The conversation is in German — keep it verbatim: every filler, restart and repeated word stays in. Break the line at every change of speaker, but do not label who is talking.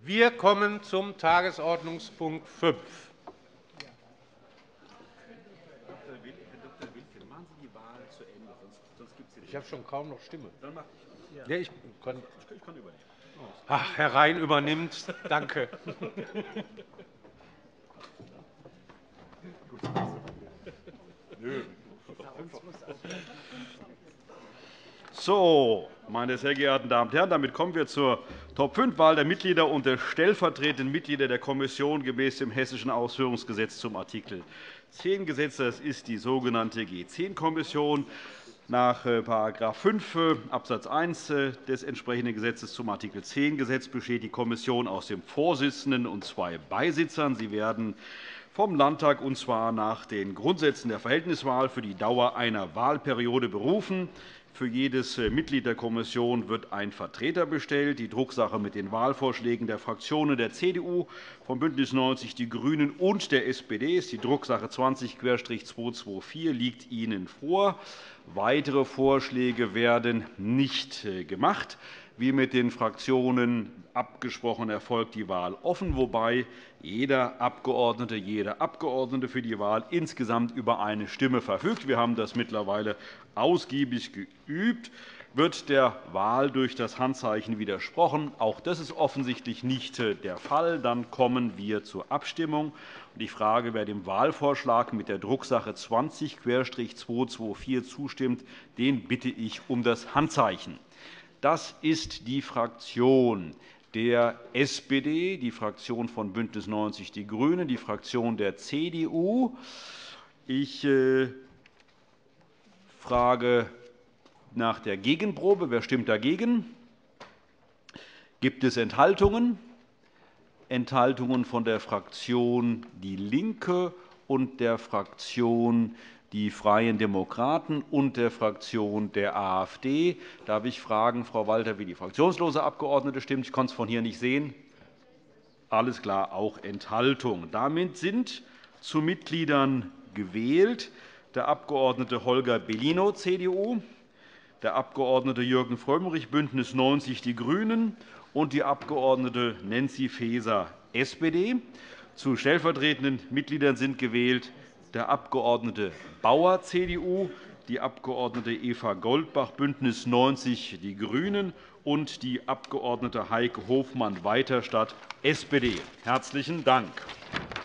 Wir kommen zum Tagesordnungspunkt fünf. Ich habe schon kaum noch Stimme. Ja, ich kann. Ach, Herr Rhein übernimmt. Danke.
So, meine sehr geehrten Damen und Herren, damit kommen wir zur Top fünf Wahl der Mitglieder und der stellvertretenden Mitglieder der Kommission gemäß dem Hessischen Ausführungsgesetz zum Artikel zehn Gesetz. Das ist die sogenannte G zehn Kommission. Nach § fünf Abs. eins des entsprechenden Gesetzes zum Artikel zehn Gesetz besteht die Kommission aus dem Vorsitzenden und zwei Beisitzern. Sie werden vom Landtag, und zwar nach den Grundsätzen der Verhältniswahl, für die Dauer einer Wahlperiode berufen. Für jedes Mitglied der Kommission wird ein Vertreter bestellt. Die Drucksache mit den Wahlvorschlägen der Fraktionen der C D U, von BÜNDNIS neunzig die GRÜNEN und der S P D ist die Drucksache zwanzig zweihundertvierundzwanzig, liegt Ihnen vor. Weitere Vorschläge werden nicht gemacht. Wie mit den Fraktionen abgesprochen, erfolgt die Wahl offen, wobei jeder Abgeordnete, jede Abgeordnete für die Wahl insgesamt über eine Stimme verfügt. Wir haben das mittlerweile ausgiebig geübt. Wird der Wahl durch das Handzeichen widersprochen? Auch das ist offensichtlich nicht der Fall. Dann kommen wir zur Abstimmung. Ich frage, wer dem Wahlvorschlag mit der Drucksache zwanzig zweihundertvierundzwanzig zustimmt, den bitte ich um das Handzeichen. Das ist die Fraktion der S P D, die Fraktion von BÜNDNIS neunzig die GRÜNEN, die Fraktion der C D U. Ich frage nach der Gegenprobe. Wer stimmt dagegen? Gibt es Enthaltungen? Enthaltungen von der Fraktion DIE LINKE und der Fraktion die Freien Demokraten und der Fraktion der AfD. Darf ich fragen, Frau Walter, wie die fraktionslose Abgeordnete stimmt? Ich konnte es von hier nicht sehen. Alles klar, auch Enthaltung. Damit sind zu Mitgliedern gewählt der Abg. Holger Bellino, C D U, der Abg. Jürgen Frömmrich, BÜNDNIS neunzig die GRÜNEN, und die Abg. Nancy Faeser, S P D. Zu stellvertretenden Mitgliedern sind gewählt der Abg. Bauer, C D U, die Abg. Eva Goldbach, BÜNDNIS neunzig die GRÜNEN, und die Abg. Heike Hofmann-Weiterstadt, S P D. Herzlichen Dank.